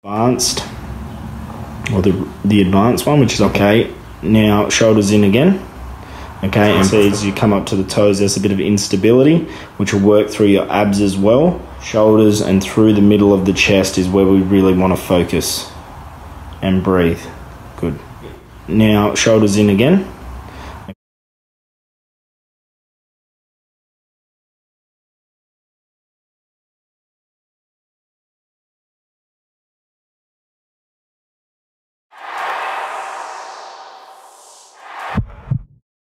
Advanced, or the advanced one, which is okay. Now shoulders in again. Okay, and so as you come up to the toes, there's a bit of instability, which will work through your abs as well. Shoulders and through the middle of the chest is where we really want to focus and breathe. Good. Now shoulders in again.